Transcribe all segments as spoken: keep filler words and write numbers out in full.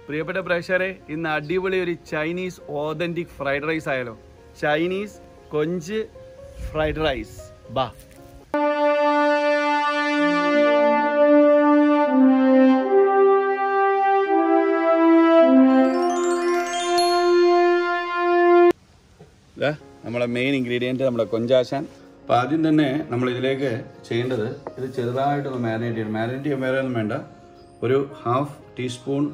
പ്രിയപ്പെട്ട പ്രേക്ഷകരെ, ഇന്ന് അടിപൊളി ഒരു ചൈനീസ് ഓതന്റിക് ഫ്രൈഡ് റൈസ് ആയാലോ? ചൈനീസ് കൊഞ്ച് ഫ്രൈഡ് റൈസ്. ബാ. നമ്മളെ മെയിൻ ഇൻഗ്രീഡിയൻറ്റ് നമ്മുടെ കൊഞ്ചാശാൻ. അപ്പോൾ ആദ്യം തന്നെ നമ്മൾ ഇതിലേക്ക് ചെയ്യേണ്ടത്, ഇത് ചെറുതായിട്ടൊന്ന് മാരിനേറ്റ് ചെയ്യണം. മാരിനേറ്റ് ചെയ്യാൻ വേറെ ഒന്നും വേണ്ട. ഒരു ഹാഫ് ടീസ്പൂൺ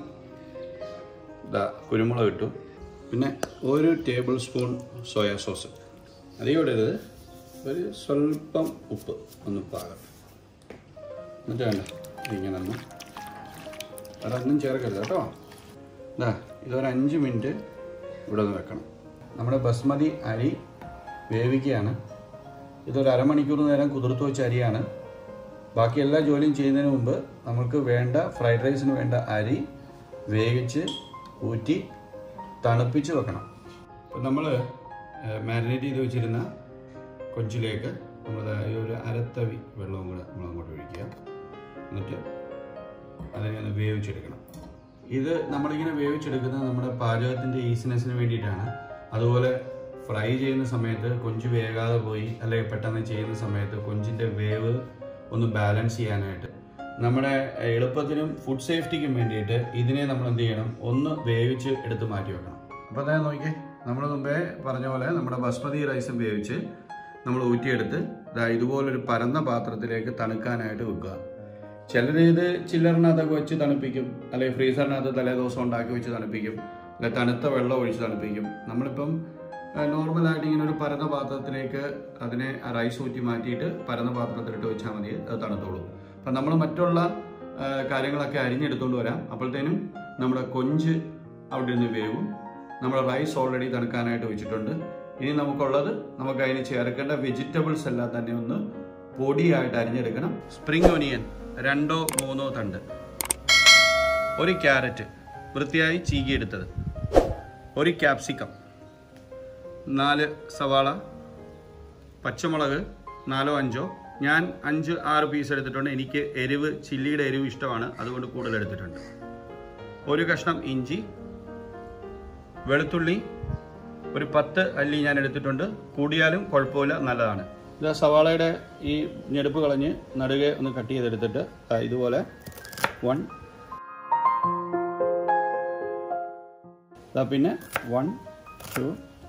ഇതാ കുരുമുളക് ഇട്ടു, പിന്നെ ഒരു ടേബിൾ സ്പൂൺ സോയാ സോസ്, അതേപോലെ ഇത് ഒരു സ്വല്പം ഉപ്പ് ഒന്ന് പാകം. എന്നിട്ട് വേണ്ട ഇങ്ങനെ ഒന്ന് അതൊന്നും ചേർക്കരുത് കേട്ടോ. ഇതാ ഇതൊരു അഞ്ച് മിനിറ്റ് ഇവിടെ ഒന്ന് വെക്കണം. നമ്മുടെ ബസ്മതി അരി വേവിക്കുകയാണ്. ഇതൊരു അരമണിക്കൂർ നേരം കുതിർത്ത് വെച്ച അരിയാണ്. ബാക്കി എല്ലാ ജോലിയും ചെയ്യുന്നതിന് മുമ്പ് നമുക്ക് വേണ്ട ഫ്രൈഡ് റൈസിന് വേണ്ട അരി വേവിച്ച് ഊറ്റി തണുപ്പിച്ച് വെക്കണം. അപ്പം നമ്മൾ മാരിനേറ്റ് ചെയ്ത് വെച്ചിരുന്ന കൊഞ്ചിലേക്ക് നമ്മൾ ഒരു അരത്തവി വെള്ളവും കൂടെ നമ്മൾ അങ്ങോട്ട് ഒഴിക്കുക. എന്നിട്ട് അതിനെ ഒന്ന് വേവിച്ചെടുക്കണം. ഇത് നമ്മളിങ്ങനെ വേവിച്ചെടുക്കുന്നത് നമ്മുടെ പാചകത്തിൻ്റെ ഈസിനെസ്സിന് വേണ്ടിയിട്ടാണ്. അതുപോലെ ഫ്രൈ ചെയ്യുന്ന സമയത്ത് കൊഞ്ച് വേകാതെ പോയി അല്ലെങ്കിൽ പെട്ടെന്ന് ചെയ്യുന്ന സമയത്ത് കൊഞ്ചിൻ്റെ വേവ് ഒന്ന് ബാലൻസ് ചെയ്യാനായിട്ട്, നമ്മുടെ എളുപ്പത്തിനും ഫുഡ് സേഫ്റ്റിക്കും വേണ്ടിയിട്ട് ഇതിനെ നമ്മൾ എന്ത് ചെയ്യണം, ഒന്ന് വേവിച്ച് എടുത്ത് മാറ്റി വെക്കണം. അപ്പോൾ അതായത് നോക്കിയേ, നമ്മൾ മുമ്പേ പറഞ്ഞ പോലെ നമ്മുടെ ബസ്മതി റൈസും വേവിച്ച് നമ്മൾ ഊറ്റിയെടുത്ത് ഇതാ ഇതുപോലൊരു പരന്ന പാത്രത്തിലേക്ക് തണുക്കാനായിട്ട് വെക്കുക. ചിലർ ഇത് ചില്ലറിനകത്തൊക്കെ വെച്ച് തണുപ്പിക്കും, അല്ലെങ്കിൽ ഫ്രീസറിനകത്ത് തലേ ദിവസം ഉണ്ടാക്കി വെച്ച് തണുപ്പിക്കും, അല്ലെങ്കിൽ തണുത്ത വെള്ളം ഒഴിച്ച് തണുപ്പിക്കും. നമ്മളിപ്പം നോർമലായിട്ട് ഇങ്ങനെ ഒരു പരന്ന പാത്രത്തിലേക്ക് അതിനെ റൈസ് ഊറ്റി മാറ്റിയിട്ട് പരന്ന പാത്രത്തിലിട്ട് വെച്ചാൽ മതി, അത് തണുത്തോളൂ. അപ്പം നമ്മൾ മറ്റുള്ള കാര്യങ്ങളൊക്കെ അരിഞ്ഞെടുത്തുകൊണ്ട് വരാം. അപ്പോഴത്തേനും നമ്മുടെ കൊഞ്ച് അവിടെ നിന്ന് വേവും. നമ്മുടെ റൈസ് ഓൾറെഡി തണുക്കാനായിട്ട് വെച്ചിട്ടുണ്ട്. ഇനി നമുക്കുള്ളത്, നമുക്ക് അതിന് ചേർക്കേണ്ട വെജിറ്റബിൾസ് എല്ലാം തന്നെ ഒന്ന് പൊടിയായിട്ട് അരിഞ്ഞെടുക്കണം. സ്പ്രിംഗ് ഒനിയൻ രണ്ടോ മൂന്നോ തണ്ട്, ഒരു ക്യാരറ്റ് വൃത്തിയായി ചീകിയെടുത്തത്, ഒരു ക്യാപ്സിക്കം, നാല് സവാള, പച്ചമുളക് നാലോ അഞ്ചോ, ഞാൻ അഞ്ച് ആറ് പീസ് എടുത്തിട്ടുണ്ട്. എനിക്ക് എരിവ്, ചില്ലിയുടെ എരിവ് ഇഷ്ടമാണ്, അതുകൊണ്ട് കൂടുതൽ എടുത്തിട്ടുണ്ട്. ഒരു കഷ്ണം ഇഞ്ചി, വെളുത്തുള്ളി ഒരു പത്ത് അല്ലി ഞാൻ എടുത്തിട്ടുണ്ട്. കൂടിയാലും കുഴപ്പമില്ല, നല്ലതാണ്. ഇത് സവാളയുടെ ഈ ഞെടുപ്പ് കളഞ്ഞ് നടുകെ ഒന്ന് കട്ട് ചെയ്തെടുത്തിട്ട് ഇതുപോലെ വൺ, പിന്നെ വൺ ടു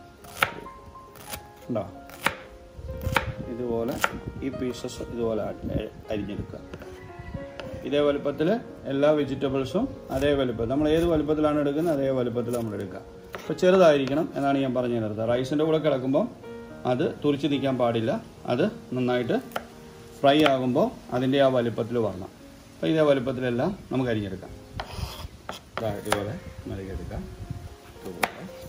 ഉണ്ടോ, ഇതുപോലെ ഈ പീസസ് ഇതുപോലെ അരിഞ്ഞെടുക്കുക. ഇതേ വലുപ്പത്തിൽ എല്ലാ വെജിറ്റബിൾസും അതേ വലുപ്പം, നമ്മൾ ഏത് വലുപ്പത്തിലാണ് എടുക്കുന്നത് അതേ വലുപ്പത്തിൽ നമ്മൾ എടുക്കുക. അപ്പോൾ ചെറുതായിരിക്കണം എന്നാണ് ഞാൻ പറഞ്ഞു തരുന്നത്. റൈസിൻ്റെ കൂടെ കിടക്കുമ്പോൾ അത് തുറിച്ച് നിൽക്കാൻ പാടില്ല. അത് നന്നായിട്ട് ഫ്രൈ ആകുമ്പോൾ അതിൻ്റെ ആ വലുപ്പത്തിൽ വരണം. അപ്പോൾ ഇതേ വലുപ്പത്തിലെല്ലാം നമുക്ക് അരിഞ്ഞെടുക്കാം. ഇതുപോലെ മറികെടുക്കാം. ഇതുപോലെ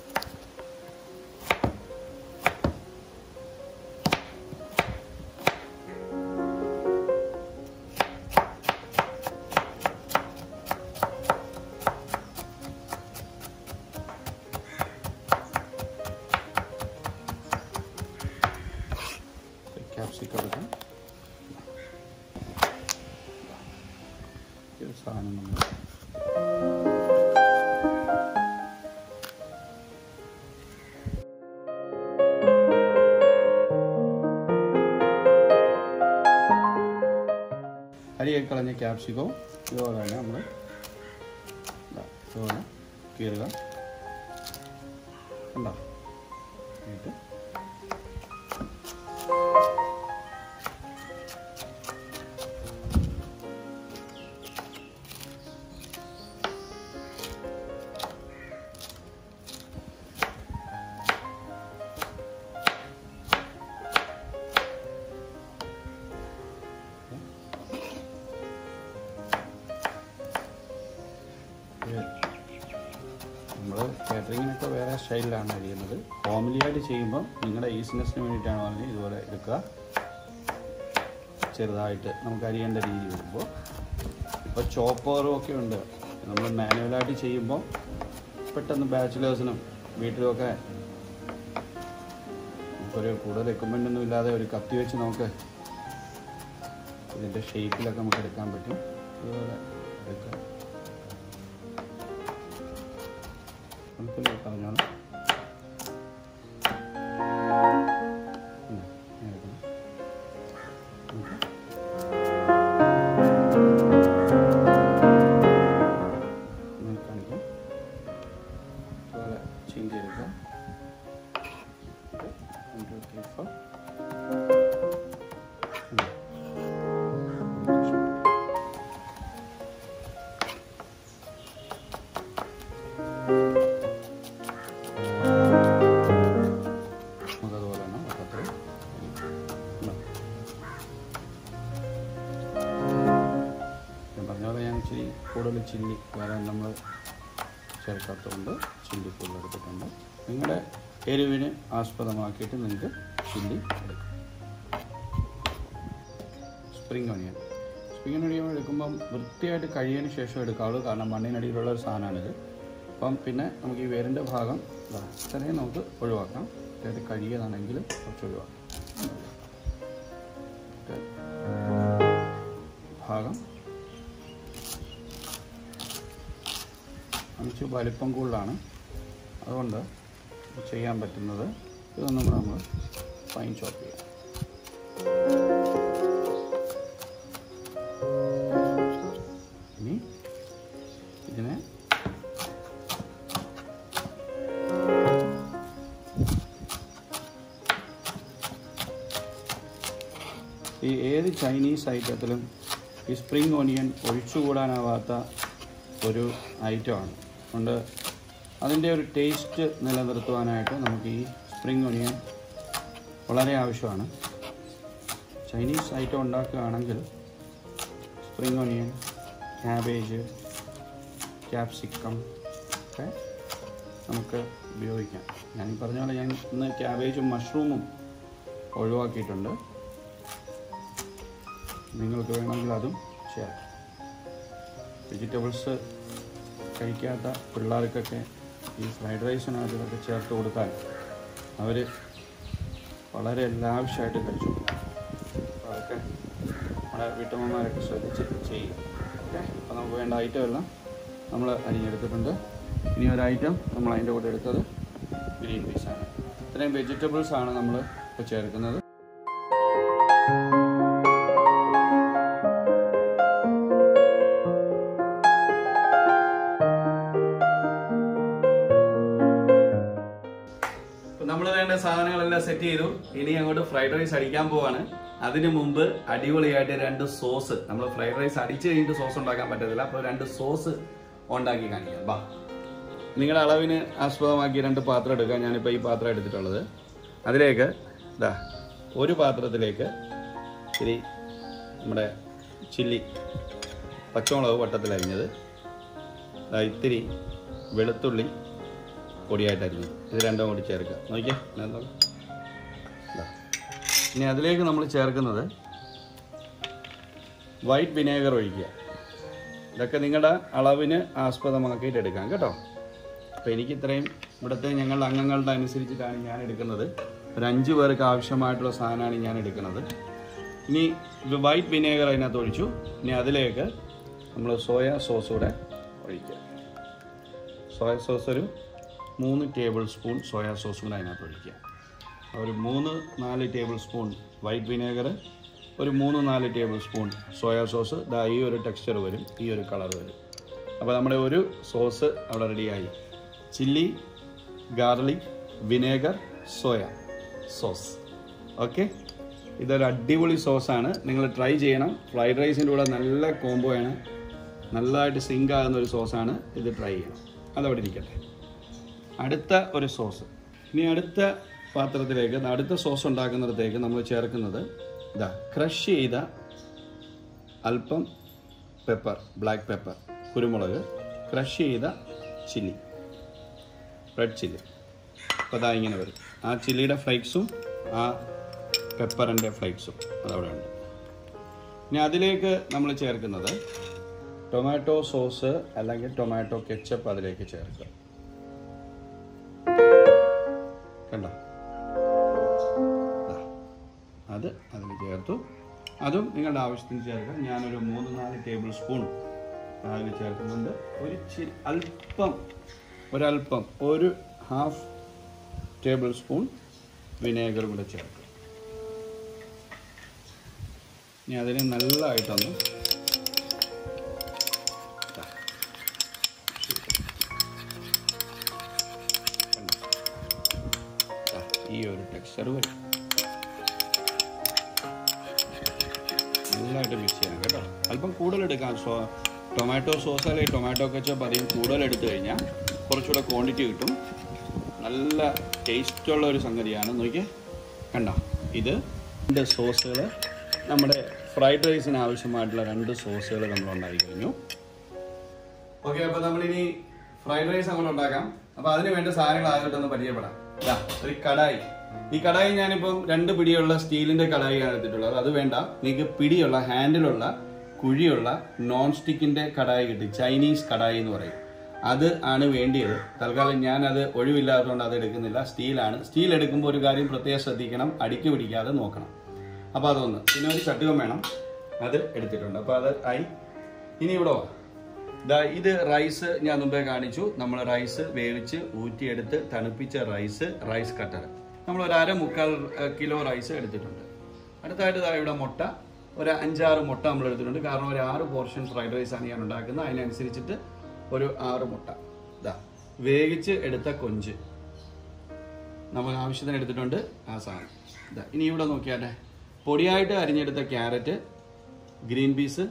ക്യാപ്സിക്കം എടുക്കാം. സാധനം നമ്മൾ അരിയൊക്കെ കളഞ്ഞ ക്യാപ്സിക്കവും ഇതുപോലെ തന്നെ നമ്മൾ ഇതുപോലെ കീറുക. ഉണ്ടോ എന്നിട്ട് നമ്മൾ കാറ്ററിങ്ങിനൊക്കെ വേറെ സ്റ്റൈലിലാണ് അരിയുന്നത്. ഹോംലിയായിട്ട് ചെയ്യുമ്പം നിങ്ങളുടെ ഈസിനെസ്സിന് വേണ്ടിയിട്ടാണ് പറഞ്ഞത് ഇതുപോലെ എടുക്കുക. ചെറുതായിട്ട് നമുക്ക് അരിയേണ്ട രീതി വരുമ്പോൾ, ഇപ്പോൾ ചോപ്പറും ഒക്കെ ഉണ്ട്. നമ്മൾ മാനുവലായിട്ട് ചെയ്യുമ്പോൾ പെട്ടെന്ന് ബാച്ചിലേഴ്സിനും വീട്ടിലുമൊക്കെ നമുക്കൊരു കൂടുതൽ എക്യുപ്മെൻ്റ് ഒന്നും ഇല്ലാതെ ഒരു കത്തി വെച്ച് നമുക്ക് ഇതിൻ്റെ ഷേപ്പിലൊക്കെ നമുക്ക് എടുക്കാൻ പറ്റും. അതുപോലെ എടുക്കാം. സിമ്പിൾ പറഞ്ഞോളാം. കൂടുതൽ ചില്ലി വേറെ നമ്മൾ ചേർക്കാത്തതുകൊണ്ട് ചില്ലി കൂടുതൽ എടുത്തിട്ടുണ്ട്. നിങ്ങളുടെ എരിവിന് ആസ്പദമാക്കിയിട്ട് നിങ്ങൾക്ക് ചില്ലി എടുക്കാം. സ്പ്രിംഗ് ഒണിയൻ സ്പ്രിംഗ് ഒണിയൻ എടുക്കുമ്പം വൃത്തിയായിട്ട് കഴിയതിന് ശേഷം എടുക്കാവുള്ളൂ. കാരണം മണ്ണിനടിയിലുള്ള ഒരു സാധനമാണിത്. അപ്പം പിന്നെ നമുക്ക് ഈ വേരിൻ്റെ ഭാഗം ഇത്രയും നമുക്ക് ഒഴിവാക്കാം. വൃത്തിയായിട്ട് കഴിയതാണെങ്കിൽ കുറച്ച് ഒഴിവാക്കാം. ഭാഗം കുറച്ച് വലിപ്പം കൂടുതലാണ്, അതുകൊണ്ട് ചെയ്യാൻ പറ്റുന്നത് ഇതൊന്നും കൂടെ നമ്മൾ ഫൈൻ ചോപ്പ് ചെയ്യാം. ഇനി ഇതിനെ ഈ ഏത് ചൈനീസ് ഐറ്റത്തിലും ഈ സ്പ്രിംഗ് ഓണിയൻ ഒഴിച്ചുകൂടാനാവാത്ത ഒരു ഐറ്റമാണ്. അതുകൊണ്ട് അതിൻ്റെ ഒരു ടേസ്റ്റ് നിലനിർത്തുവാനായിട്ട് നമുക്ക് ഈ സ്പ്രിംഗ് ഒണിയൻ വളരെ ആവശ്യമാണ്. ചൈനീസ് ഐറ്റം ഉണ്ടാക്കുകയാണെങ്കിൽ സ്പ്രിംഗ് ഒണിയൻ, ക്യാബേജ്, ക്യാപ്സിക്കം ഒക്കെ നമുക്ക് ഉപയോഗിക്കാം. ഞാൻ ഈ പറഞ്ഞ പോലെ ഞാൻ ഇന്ന് ക്യാബേജും മഷ്റൂമും ഒഴിവാക്കിയിട്ടുണ്ട്. നിങ്ങൾക്ക് വേണമെങ്കിൽ അതും ചെയ്യാം. വെജിറ്റബിൾസ് കഴിക്കാത്ത പിള്ളേർക്കൊക്കെ ഈ ഫ്രൈഡ് റൈസിനകത്ത് ഇതൊക്കെ ചേർത്ത് കൊടുത്താൽ അവർ വളരെ ലാവിഷായിട്ട് കഴിച്ചു. അതൊക്കെ നമ്മുടെ വീട്ടമ്മമാരൊക്കെ ശ്രദ്ധിച്ച് ചെയ്യും. ഓക്കെ, അപ്പോൾ നമുക്ക് വേണ്ട ഐറ്റം എല്ലാം നമ്മൾ അരിഞ്ഞെടുത്തിട്ടുണ്ട്. ഇനി ഒരു ഐറ്റം നമ്മൾ അതിൻ്റെ കൂടെ എടുത്തത് ഗ്രീൻ പീസാണ്. ഇത്രയും വെജിറ്റബിൾസാണ് നമ്മൾ ഇപ്പോൾ ചേർക്കുന്നത്. നമ്മൾ വേണ്ട സാധനങ്ങളെല്ലാം സെറ്റ് ചെയ്തു. ഇനി അങ്ങോട്ട് ഫ്രൈഡ് റൈസ് അടിക്കാൻ പോവാണ്. അതിനു മുമ്പ് അടിപൊളിയായിട്ട് രണ്ട് സോസ്, നമ്മൾ ഫ്രൈഡ് റൈസ് അടിച്ചു കഴിഞ്ഞിട്ട് സോസ് ഉണ്ടാക്കാൻ പറ്റത്തില്ല, അപ്പോൾ രണ്ട് സോസ് ഉണ്ടാക്കി കാണിക്കാം. ബാ, നിങ്ങളുടെ അളവിന് ആസ്പദമാക്കി രണ്ട് പാത്രം എടുക്കുക. ഞാനിപ്പോൾ ഈ പാത്രം എടുത്തിട്ടുള്ളത്. അതിലേക്ക് ഇതാ ഒരു പാത്രത്തിലേക്ക് ഇത്തിരി നമ്മുടെ ചില്ലി പച്ചമുളക് വട്ടത്തിലരിഞ്ഞത്, ഇത്തിരി വെളുത്തുള്ളി പൊടിയായിട്ടായിരുന്നു, ഇത് രണ്ടും കൂടി ചേർക്കുക. നോക്കിയാൽ എന്താ. ഇനി അതിലേക്ക് നമ്മൾ ചേർക്കുന്നത് വൈറ്റ് വിനേഗർ ഒഴിക്കുക. ഇതൊക്കെ നിങ്ങളുടെ അളവിന് ആസ്പദമാക്കിയിട്ട് എടുക്കാം കേട്ടോ. അപ്പോൾ എനിക്ക് ഇത്രയും ഇവിടുത്തെ ഞങ്ങളുടെ അംഗങ്ങളുടെ അനുസരിച്ചിട്ടാണ് ഞാൻ എടുക്കുന്നത്. ഒരു അഞ്ച് പേർക്ക് ആവശ്യമായിട്ടുള്ള സാധനമാണ് ഞാൻ എടുക്കുന്നത്. ഇനി വൈറ്റ് വിനേഗർ അതിനകത്ത് ഒഴിച്ചു. ഇനി അതിലേക്ക് നമ്മൾ സോയ സോസ് കൂടെ ഒഴിക്കുക. സോയ സോസ് ഒരു മൂന്ന് ടേബിൾ സ്പൂൺ സോയാ സോസ് കൂടെ അതിനകത്ത് ഒഴിക്കുക. ഒരു മൂന്ന് നാല് ടേബിൾ സ്പൂൺ വൈറ്റ് വിനേഗർ, ഒരു മൂന്ന് നാല് ടേബിൾ സ്പൂൺ സോയാ സോസ്. ദാ ഈ ഒരു ടെക്സ്ചർ വരും, ഈ ഒരു കളർ വരും. അപ്പോൾ നമ്മുടെ ഒരു സോസ് അവിടെ റെഡിയായി. Chilli, garlic, vinegar, soya sauce. Okay, ഇതൊരു അടിപൊളി സോസാണ്. നിങ്ങൾ ട്രൈ ചെയ്യണം. ഫ്രൈഡ് റൈസിൻ്റെ കൂടെ നല്ല കോംബോയാണ്, നല്ലതായിട്ട് സിങ്ക് ആകുന്ന ഒരു സോസാണ്. ഇത് ട്രൈ ചെയ്യണം. അതവിടെ ഇരിക്കട്ടെ. അടുത്ത ഒരു സോസ്. ഇനി അടുത്ത പാത്രത്തിലേക്ക്, അടുത്ത സോസ് ഉണ്ടാക്കുന്നിടത്തേക്ക് നമ്മൾ ചേർക്കുന്നത് ഇതാ ക്രഷ് ചെയ്ത അല്പം പെപ്പർ, ബ്ലാക്ക് പെപ്പർ, കുരുമുളക്, ക്രഷ് ചെയ്ത ചില്ലി, റെഡ് ചില്ലി. അപ്പോൾ അതാ ഇങ്ങനെ വരും. ആ ചില്ലിയുടെ ഫ്ലേക്സും ആ പെപ്പറിൻ്റെ ഫ്ലേക്സും അതവിടെ ഉണ്ട്. ഇനി അതിലേക്ക് നമ്മൾ ചേർക്കുന്നത് ടൊമാറ്റോ സോസ് അല്ലെങ്കിൽ ടൊമാറ്റോ കെച്ചപ്പ് അതിലേക്ക് ചേർക്കുക. കണ്ടോ, അത് അതിൽ ചേർത്തു. അതും നിങ്ങളുടെ ആവശ്യത്തിന് ചേർക്കാം. ഞാനൊരു മൂന്ന് നാല് ടേബിൾ സ്പൂൺ അതിൽ ചേർക്കുന്നുണ്ട്. ഒരു ചി അല്പം ഒരല്പം ഒരു ഹാഫ് ടേബിൾ സ്പൂൺ വിനേഗർ കൂടെ ചേർക്കും. ഇനി അതിനെ നല്ലതായിട്ടൊന്ന് ഈ ഒരു ടെക്സ്ചർ വരും. നല്ലതായിട്ട് മിക്സ് ചെയ്യണം കേട്ടോ. അല്പം കൂടുതൽ എടുക്കാം. സോ ടൊമാറ്റോ സോസ് അല്ലെങ്കിൽ ടൊമാറ്റോ കെച്ചപ്പ് അധികം കൂടുതൽ എടുത്തു കഴിഞ്ഞാൽ കുറച്ചുകൂടെ ക്വാണ്ടിറ്റി കിട്ടും. നല്ല ടേസ്റ്റുള്ള ഒരു സംഗതിയാണ്. നോക്കിയേ, കണ്ടോ, ഇത് രണ്ട് സോസുകൾ, നമ്മുടെ ഫ്രൈഡ് റൈസിന് ആവശ്യമായിട്ടുള്ള രണ്ട് സോസുകൾ നമ്മൾ ഉണ്ടാക്കി കഴിഞ്ഞു. ഓക്കെ, അപ്പോൾ നമ്മളിനി ഫ്രൈഡ് റൈസ് നമ്മൾ ഉണ്ടാക്കാം. അപ്പോൾ അതിന് വേണ്ട സാധനങ്ങൾ ആദ്യമായിട്ടൊന്ന് പരിചയപ്പെടാം. ഇതാ ഒരു കടായി. ഈ കടായി ഞാനിപ്പം രണ്ട് പിടിയുള്ള സ്റ്റീലിന്റെ കടായിയാണ് എടുത്തിട്ടുള്ളത്. അത് വേണ്ട, നിങ്ങൾക്ക് പിടിയുള്ള ഹാൻഡിലുള്ള കുഴിയുള്ള നോൺ സ്റ്റിക്കിന്റെ കടായി കിട്ടി, ചൈനീസ് കടായി എന്ന് പറയും. അത് ആണ് വേണ്ടിയത്. തൽക്കാലം ഞാനത് ഒഴിവില്ലാത്തതുകൊണ്ട് അത് എടുക്കുന്നില്ല. സ്റ്റീലാണ്. സ്റ്റീൽ എടുക്കുമ്പോൾ ഒരു കാര്യം പ്രത്യേകം ശ്രദ്ധിക്കണം, അടിക്ക് പിടിക്കാതെ നോക്കണം. അപ്പോൾ അതൊന്ന്. പിന്നെ ഒരു ചട്ടുകം വേണം, അത് എടുത്തിട്ടുണ്ട്. അപ്പോൾ അത് ആയി. ഇനി ഇവിടെ ദാ ഇത് റൈസ് ഞാൻ മുമ്പേ കാണിച്ചു. നമ്മൾ റൈസ് വേവിച്ച് ഊറ്റിയെടുത്ത് തണുപ്പിച്ച റൈസ്, റൈസ് കട്ടർ നമ്മൾ ഒരു അര മുക്കാൽ കിലോ റൈസ് എടുത്തിട്ടുണ്ട്. അടുത്തായിട്ട് ഇതാ ഇവിടെ മുട്ട, ഒരു അഞ്ചാറ് മുട്ട നമ്മൾ എടുത്തിട്ടുണ്ട്. കാരണം ഒരു ആറ് പോർഷൻ ഫ്രൈഡ് റൈസാണ് ഞാൻ ഉണ്ടാക്കുന്നത്. അതിനനുസരിച്ചിട്ട് ഒരു ആറ് മുട്ട. ഇതാ വേവിച്ച് എടുത്ത കൊഞ്ച് നമ്മൾ ആവശ്യത്തിന് എടുത്തിട്ടുണ്ട്. ആ സാധനം ഇതാ. ഇനി ഇവിടെ നോക്കിയാട്ടെ, പൊടിയായിട്ട് അരിഞ്ഞെടുത്ത ക്യാരറ്റ്, ഗ്രീൻ പീസ്,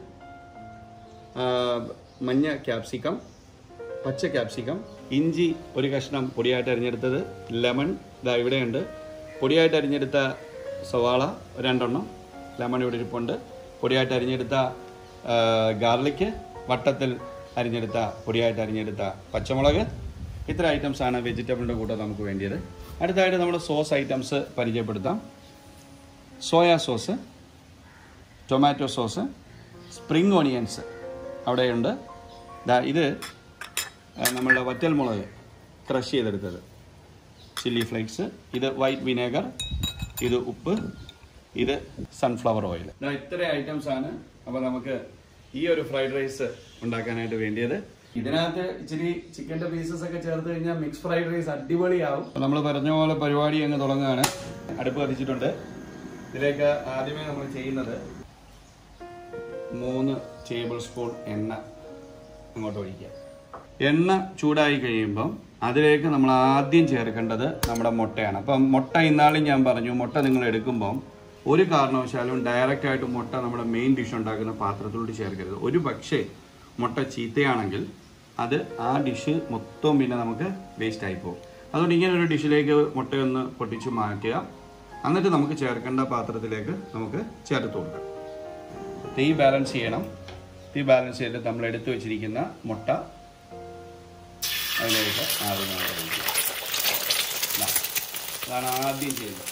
മഞ്ഞ ക്യാപ്സിക്കം, പച്ച ക്യാപ്സിക്കം, ഇഞ്ചി ഒരു കഷ്ണം പൊടിയായിട്ട് അരിഞ്ഞെടുത്തത്, ലെമൺ ഇതാ ഇവിടെയുണ്ട്, പൊടിയായിട്ട് അരിഞ്ഞെടുത്ത സവാള രണ്ടെണ്ണം, ലെമൺ ഇവിടെ ഇരിപ്പുണ്ട്, പൊടിയായിട്ട് അരിഞ്ഞെടുത്ത ഗാർലിക്ക്, വട്ടത്തിൽ അരിഞ്ഞെടുത്ത പൊടിയായിട്ട് അരിഞ്ഞെടുത്ത പച്ചമുളക്. ഇത്ര ഐറ്റംസാണ് വെജിറ്റബിളിൻ്റെ കൂടെ നമുക്ക് വേണ്ടിയത്. അടുത്തായിട്ട് നമ്മുടെ സോസ് ഐറ്റംസ് പരിചയപ്പെടുത്താം. Soya sauce, tomato sauce, spring onions അവിടെയുണ്ട്. ഇത് നമ്മളുടെ വറ്റൽ മുളക് ക്രഷ് ചെയ്തെടുത്തത്, ചില്ലി ഫ്ലേക്സ്, ഇത് വൈറ്റ് വിനേഗർ, ഇത് ഉപ്പ്, ഇത് സൺഫ്ലവർ ഓയിൽ. ഇത്ര ഐറ്റംസാണ് അപ്പോൾ നമുക്ക് ഈ ഒരു ഫ്രൈഡ് റൈസ് ഉണ്ടാക്കാനായിട്ട് വേണ്ടിയത്. ഇതിനകത്ത് ഇച്ചിരി ചിക്കൻ്റെ പീസസ് ഒക്കെ ചേർത്ത് കഴിഞ്ഞാൽ മിക്സ് ഫ്രൈഡ് റൈസ് അടിപൊളിയാവും. നമ്മൾ പറഞ്ഞ പോലെ പരിപാടി അങ്ങ് തുടങ്ങുകയാണ്. അടുപ്പ് കത്തിച്ചിട്ടുണ്ട്. ഇതിലേക്ക് ആദ്യമേ നമ്മൾ ചെയ്യുന്നത് മൂന്ന് ടേബിൾ സ്പൂൺ എണ്ണ അങ്ങോട്ട് ഒഴിക്കുക. എണ്ണ ചൂടായി കഴിയുമ്പം അതിലേക്ക് നമ്മൾ ആദ്യം ചേർക്കേണ്ടത് നമ്മുടെ മുട്ടയാണ്. അപ്പം മുട്ട ഇന്നാളും ഞാൻ പറഞ്ഞു, മുട്ട നിങ്ങൾ എടുക്കുമ്പം ഒരു കാരണവശാലും ഡയറക്റ്റായിട്ട് മുട്ട നമ്മുടെ മെയിൻ ഡിഷ് ഉണ്ടാക്കുന്ന പാത്രത്തിലോട്ട് ചേർക്കരുത്. ഒരു പക്ഷേ മുട്ട ചീത്തയാണെങ്കിൽ അത് ആ ഡിഷ് മൊത്തം പിന്നെ നമുക്ക് വേസ്റ്റ് ആയിപ്പോകും. അതുകൊണ്ട് ഇങ്ങനെ ഒരു ഡിഷിലേക്ക് മുട്ടയൊന്ന് പൊട്ടിച്ച് മാറ്റുക. എന്നിട്ട് നമുക്ക് ചേർക്കേണ്ട പാത്രത്തിലേക്ക് നമുക്ക് ചേർത്ത് കൊടുക്കാം. തീ ബാലൻസ് ചെയ്യണം. തീ ബാലൻസ് ചെയ്തിട്ട് നമ്മൾ എടുത്തു വെച്ചിരിക്കുന്ന മുട്ട അതിലേക്ക് ആദ്യം ഒഴിക്കുക. അതാണ് ആദ്യം ചെയ്യുന്നത്.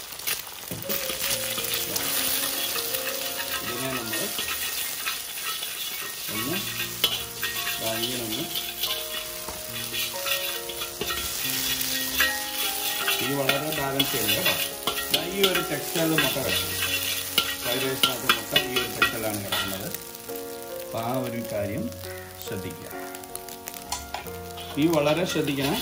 ഇതിനെ നമ്മൾ ഒന്ന് ഇങ്ങനൊന്ന് ഇത് വളരെ ബാലൻസ് ചെയ്യണം കേട്ടോ. ഈ ഒരു ടെക്സ്റ്റൈൽ മുട്ട കിടക്കും. ഫ്രൈഡ് റൈസിനകത്ത് മുട്ട ഈ ഒരു ടെക്സ്റ്റൈലാണ് കിടക്കുന്നത്. അപ്പം ആ ഒരു കാര്യം ശ്രദ്ധിക്കുക. ഈ വളരെ ശ്രദ്ധിക്കണം.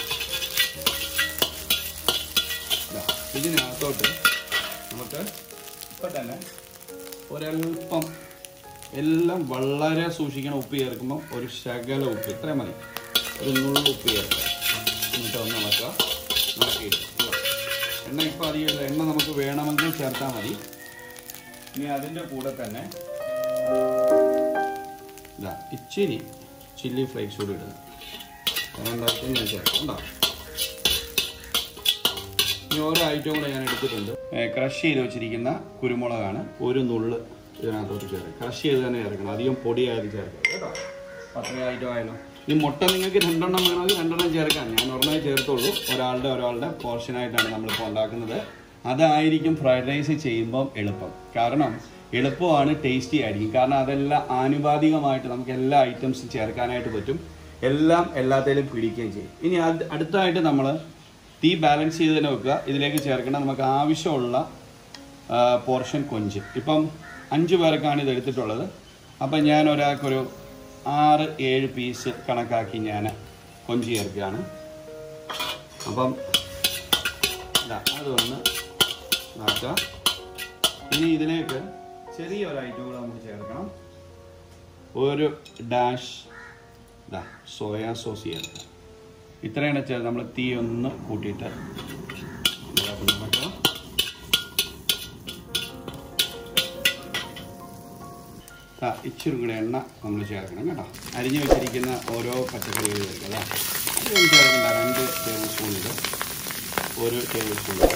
ഇതിനകത്തോട്ട് നമുക്ക് ഇപ്പം തന്നെ ഒരൽപ്പം എല്ലാം വളരെ സൂക്ഷിക്കണം. ഉപ്പ് ചേർക്കുമ്പോൾ ഒരു ശകല ഉപ്പ്, ഇത്രയും മതി, ഒരു നുള്ളു ഉപ്പ് ചേർക്കുക. എന്നിട്ട് ഒന്ന് ഇളക്കുക. ഇളക്കിയിട്ട് എണ്ണ ഇപ്പം അധികം എണ്ണ നമുക്ക് വേണമെങ്കിൽ ചേർത്താൽ മതി. ഇനി അതിൻ്റെ കൂടെ തന്നെ ഇതാ ഇച്ചിരി ചില്ലി ഫ്ലേക്സ് കൂടി ഇടുക. അതുകൊണ്ടായിട്ട് ഞാൻ ചേർക്കാം. ഉണ്ടാവും. ഇനി ഓരോ ഐറ്റവും കൂടെ ഞാൻ എടുത്തിട്ടുണ്ട്. ക്രഷ് ചെയ്ത് വെച്ചിരിക്കുന്ന കുരുമുളകാണ് ഒരു നുള്ള് ഇതിനകത്തോട്ട് ചേർക്കുക. ക്രഷ് ചെയ്ത് തന്നെ ചേർക്കണം, അധികം പൊടിയായത് ചേർക്കുക കേട്ടോ. അത്രയും ഐറ്റം ആയാലും ഈ മുട്ട നിങ്ങൾക്ക് രണ്ടെണ്ണം വേണമെങ്കിൽ രണ്ടെണ്ണം ചേർക്കാം. ഞാൻ ഒരെണ്ണമേ ചേർത്തുള്ളൂ. ഒരാളുടെ ഒരാളുടെ പോർഷനായിട്ടാണ് നമ്മളിപ്പോൾ ഉണ്ടാക്കുന്നത്. അതായിരിക്കും ഫ്രൈഡ് റൈസ് ചെയ്യുമ്പം എളുപ്പം. കാരണം എളുപ്പമാണ്, ടേസ്റ്റി ആയിരിക്കും. കാരണം അതെല്ലാം ആനുപാതികമായിട്ട് നമുക്ക് എല്ലാ ഐറ്റംസും ചേർക്കാനായിട്ട് പറ്റും. എല്ലാം എല്ലാത്തിലും പിടിക്കുകയും ചെയ്യും. ഇനി അത് അടുത്തായിട്ട് നമ്മൾ തീ ബാലൻസ് ചെയ്ത് തന്നെ വെക്കുക. ഇതിലേക്ക് ചേർക്കണം നമുക്ക് ആവശ്യമുള്ള പോർഷൻ കൊഞ്ച്. ഇപ്പം അഞ്ച് പേർക്കാണ് ഇത് എടുത്തിട്ടുള്ളത്. അപ്പം ഞാൻ ഒരാൾക്കൊരു ആറ് ഏഴ് പീസ് കണക്കാക്കി ഞാൻ കൊഞ്ച് ചേർക്കുകയാണ്. അപ്പം അതൊന്ന് ആക്കുക. ഇനി ഇതിലേക്ക് ചെറിയൊരു ഐറ്റം കൂടെ നമുക്ക് ചേർക്കണം. ഒരു ഡാഷ് സോയാ സോസ് ചേർക്കാം. ഇത്രയാണ് ചേർത്ത് നമ്മൾ തീ ഒന്ന് കൂട്ടിയിട്ട് ഇച്ചിരി കൂടെ എണ്ണ നമ്മൾ ചേർക്കണം കേട്ടോ. അരിഞ്ഞു വെച്ചിരിക്കുന്ന ഓരോ പച്ചക്കറികൾ ചേർക്കുക. അല്ലേ അതൊന്നും ചേർക്കണ്ട. രണ്ട് ടേബിൾ സ്പൂൺ ഇത്, ഒരു ടേബിൾ സ്പൂൺ ഇത്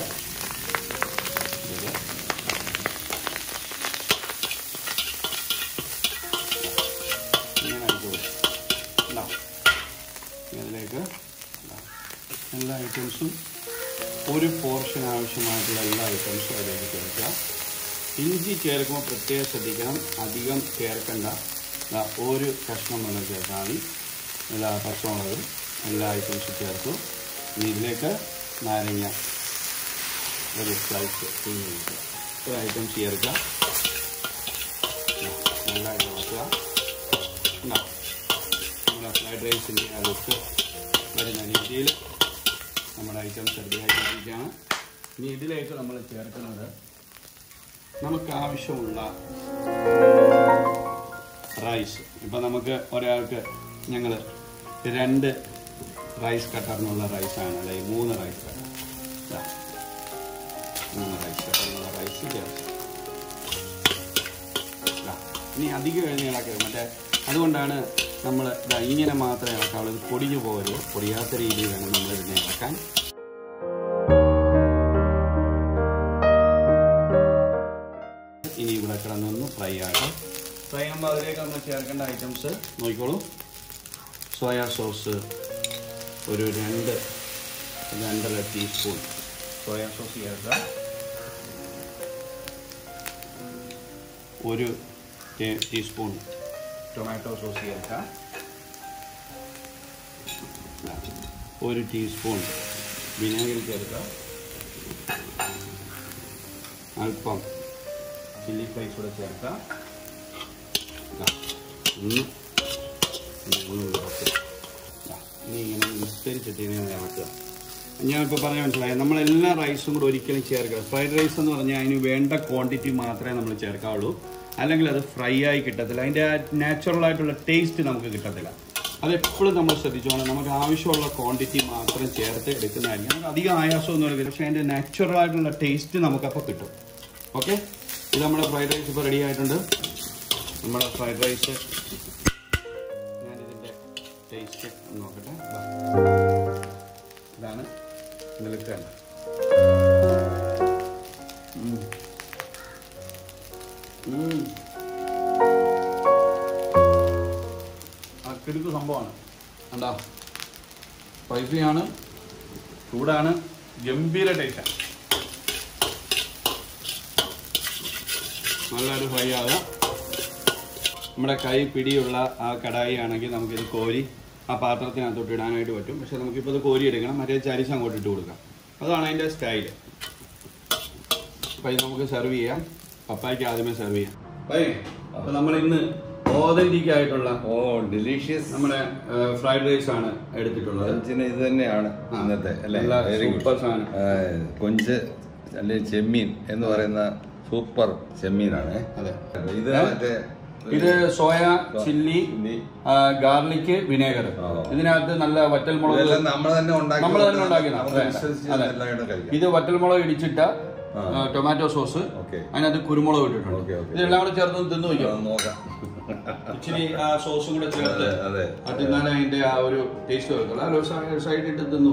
ഇങ്ങനെ ആയിക്കോളും. ഇതിലേക്ക് എല്ലാ ഐറ്റംസും ഒരു പോർഷൻ ആവശ്യമായിട്ടുള്ള എല്ലാ ഐറ്റംസും അതിലേക്ക് ചേർക്കുക. ഇഞ്ചി ചേർക്കുമ്പോൾ പ്രത്യേകം ശ്രദ്ധിക്കണം, അധികം ചേർക്കേണ്ട. ഒരു കഷ്ണം വെള്ളം ചേർത്താൽ മതി. എല്ലാ പച്ചമുളകും എല്ലാ ഐറ്റംസും ചേർത്തു. ഇനി ഇതിലേക്ക് നാരങ്ങ ഒരു സ്ലൈസ് പിഴിഞ്ഞിട്ട് ഒരു ഐറ്റംസ് ചേർക്കുക. നല്ലതായിട്ട് ഇളക്കുക. നമ്മുടെ ഫ്രൈഡ് റൈസിൻ്റെ ആ ലുക്ക് വരുന്ന രീതിയിൽ നമ്മുടെ ഐറ്റംസ് റെഡിയാക്കിയിരിക്കുകയാണ്. ഇനി ഇതിലേക്ക് നമ്മൾ ചേർക്കുന്നത് നമുക്ക് ആവശ്യമുള്ള റൈസ്. ഇപ്പം നമുക്ക് ഒരാൾക്ക് ഞങ്ങൾ രണ്ട് റൈസ് കട്ടറിനുള്ള റൈസാണ്, അല്ലെങ്കിൽ മൂന്ന് റൈസ് കട്ടർ, മൂന്ന് റൈസ് കട്ടറിനുള്ള റൈസ് ചേർത്ത്. ഇനി അധികം എഴുതി ഇളക്കരുത്. മറ്റേ അതുകൊണ്ടാണ് നമ്മൾ ഇങ്ങനെ മാത്രമേ ഇളക്കാവുള്ളൂ. ഇത് പൊടിഞ്ഞു പോകരുത്. പൊടിയാത്ത രീതിയിൽ വേണം നമ്മൾ ഇതിനെ ഇളക്കാൻ. ഇനി ഇവിടെ കിടന്നൊന്ന് ഫ്രൈ ആകാം. ഫ്രൈ ആകുമ്പോൾ അതിലേക്ക് നമ്മൾ ചേർക്കേണ്ട ഐറ്റംസ് നോക്കിക്കോളൂ. സോയാ സോസ് ഒരു രണ്ട് രണ്ടര ടീസ്പൂൺ സോയാ സോസ് ചേർക്കുക. ഒരു ടീസ്പൂൺ ടൊമാറ്റോ സോസ് ചേർക്കുക. ഒരു ടീസ്പൂൺ വിനാഗിരി ചേർക്കുക. അല്പം ചില്ലി ഫ്ലേക്സ് കൂടെ ചേർക്കുക. ഒന്ന് ഇനി ഇങ്ങനെ വിസ്തരിച്ചിട്ട് ഇങ്ങനെ ഇളക്കുക. ഞാനിപ്പോൾ പറയാൻ മനസ്സിലായി, നമ്മളെല്ലാ റൈസും കൂടെ ഒരിക്കലും ചേർക്കുക. ഫ്രൈഡ് റൈസ് എന്ന് പറഞ്ഞാൽ അതിന് വേണ്ട ക്വാണ്ടിറ്റി മാത്രമേ നമ്മൾ ചേർക്കാവുള്ളൂ. അല്ലെങ്കിൽ അത് ഫ്രൈ ആയി കിട്ടത്തില്ല. അതിൻ്റെ നാച്ചുറൽ ആയിട്ടുള്ള ടേസ്റ്റ് നമുക്ക് കിട്ടത്തില്ല. അതെപ്പോഴും നമ്മൾ ശ്രദ്ധിച്ചോണം. നമുക്ക് ആവശ്യമുള്ള ക്വാണ്ടിറ്റി മാത്രം ചേർത്ത് എടുക്കുന്നതായിരിക്കും. നമുക്ക് അധികം ആയാസമൊന്നും എടുക്കില്ല, പക്ഷേ അതിൻ്റെ നാച്ചുറൽ ആയിട്ടുള്ള ടേസ്റ്റ് നമുക്കപ്പോൾ കിട്ടും. ഓക്കെ, ഇത് നമ്മുടെ ഫ്രൈഡ് റൈസ് ഇപ്പോൾ റെഡി ആയിട്ടുണ്ട്. നമ്മുടെ ഫ്രൈഡ് റൈസ് ഞാനിതിൻ്റെ ടേസ്റ്റ് നോക്കട്ടെ. ഇതാണ് നിലക്കല്ല. ആ കിടുക്ക് സംഭവമാണ്. കണ്ടാ, സ്പൈസിയാണ്, ചൂടാണ്, ഗംഭീര ടേസ്റ്റാണ്. നല്ലൊരു ഫ്രൈ ആകാം. നമ്മുടെ കൈ പിടിയുള്ള ആ കടായി ആണെങ്കിൽ നമുക്കിത് കോരി ആ പാത്രത്തിനകത്തോട്ട് ഇടാനായിട്ട് പറ്റും. പക്ഷെ നമുക്കിപ്പോൾ ഇത് കോരി എടുക്കണം, മറ്റേ ചരിച്ച് അങ്ങോട്ട് ഇട്ട് കൊടുക്കാം. അതാണ് അതിൻ്റെ സ്റ്റൈല്. അപ്പം ഇത് നമുക്ക് സെർവ് ചെയ്യാം. പപ്പായ്ക്ക് ആദ്യമേ സെർവ് ചെയ്യാം. അപ്പം നമ്മൾ ഇന്ന് ഓതന്റിക് ആയിട്ടുള്ള ഓ ഡിലീഷ്യസ് നമ്മുടെ ഫ്രൈഡ് റൈസ് ആണ് എടുത്തിട്ടുള്ളത്. ഇത് തന്നെയാണ് ഇന്നത്തെ അല്ലേ? സൂപ്പർ സാധനം. കൊഞ്ച് അല്ലെങ്കിൽ ചെമ്മീൻ എന്ന് പറയുന്ന സൂപ്പർ ചെമ്മീനാണ്. അതെ, ഇത് മറ്റേ ഇത് സോയ ചില്ലി ഗാർലിക് വിനേഗർ. ഇതിനകത്ത് നല്ല വറ്റൽമുളക് നമ്മൾ തന്നെ നമ്മൾ തന്നെ ഉണ്ടാക്കിയതാണ്. ഇത് വറ്റൽമുളക് ഇടിച്ചിട്ട ടൊമാറ്റോ സോസ്, അതിനകത്ത് കുരുമുളക് ഇട്ടിട്ടുണ്ട്. ഇതെല്ലാം കൂടെ ചേർത്ത് തിന്നു നോക്കാം. ഇച്ചിരി ആ സോസും കൂടെ ചേർത്ത് തിന്നാലേ അതിന്റെ ആ ഒരു ടേസ്റ്റ് വരത്തുള്ളൂ. സൈഡിട്ട് തിന്നു.